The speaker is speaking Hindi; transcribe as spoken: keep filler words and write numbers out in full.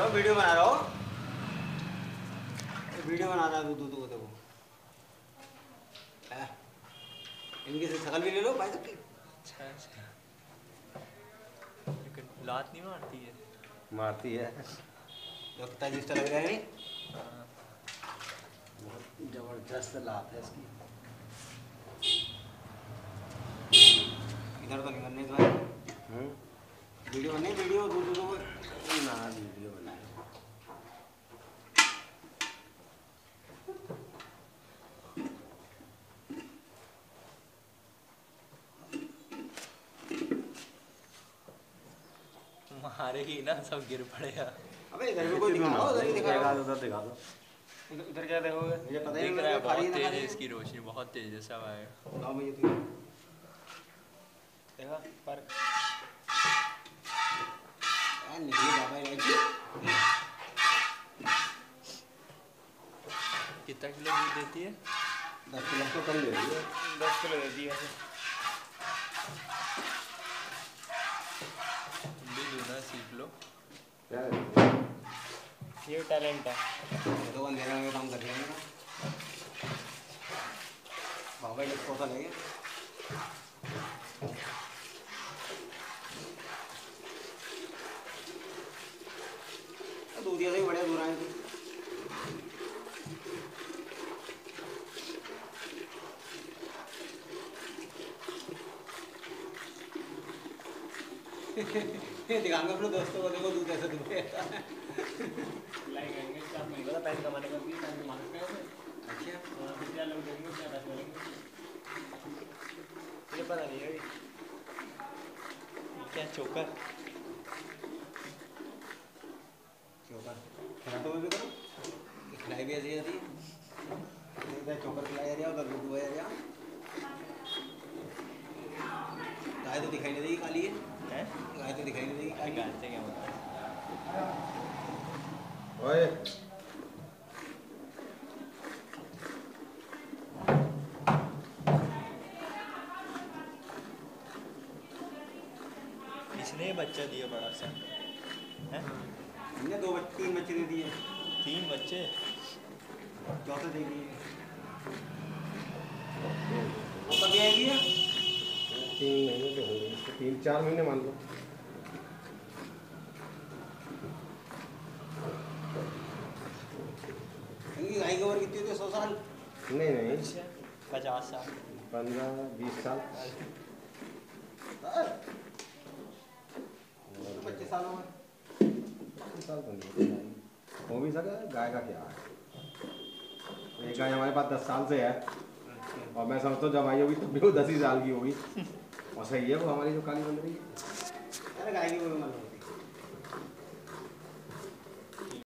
लो वीडियो बना रहा हो, वीडियो बना रहा है तू तू देखो इनकी से शकल भी ले लो भाई साहब की। अच्छा अच्छा लेकिन लात नहीं मारती है। मारती है तो कितना जिस्टा लग रहा है नहीं। बहुत जबरदस्त लात है इसकी। इधर तो नहीं बनने इस बार वीडियो बने वीडियो दो दो दो ना वीडियो बनाए। मारेगी ना सब गिर पड़ेगा। अबे इधर भी कोई दिखा दो, उधर ही दिखा दो, उधर दिखा दो। इधर क्या देखोगे मुझे पता ही दिख नहीं रहा है है। बहुत तेज है इसकी रोशनी, बहुत तेज है सब आएगा। गाँव में ये थी देखा पर निकली बाबा इलायची। कितना किलो दूध देती है? दस किलो तो कम दे रही है। दस किलो देती है। तुम भी दूना सीख लो, ये टैलेंट है। तो अंधेरा में काम कर लेंगे बाबा ये तो नहीं है। दूधिया से भी बढ़िया दूर आए थे। दिखाऊंगा अपने दोस्तों को, देखो दूध ऐसे दूध लाएंगे स्टाफ नहीं पता पैसे कमाने का भी पैसे कमा सकते हैं। अच्छा कितना लोग देंगे क्या पैसे मिलेंगे मुझे पता नहीं है। क्या चोकर चोकर खिला तो भी करो, खिलाई भी ऐसी जाती है। चोकर खिलाई जा रही है उधर दूध दुआ जा रहा है। गाय तो दिखाई नहीं देगी काली है, गाय तो दिखाई नहीं देगी काली। गाय से क्या होता है? ओए इसने बच्चा दिया बड़ा सा है। हमने दो बच्चे तीन बच्चे दे दिए। तीन बच्चे चौथे दे दिए। वो कभी आएगी है? तीन महीने के हो गए, तीन चार महीने मान लो। इनकी गाय की उम्र कितनी होती है? सौ साल? नहीं नहीं पचास साल पंद्रह बीस साल पच्चीस सालों में पच्चीस साल तो नहीं हो भी सके। गाय का क्या है, एक गाय हमारे पास दस साल से है और मैं समझता हूँ जब आई होगी तब भी वो दस ही साल की होगी और सही है वो हमारी जो काली बन रही है। अरे गाय की उम्र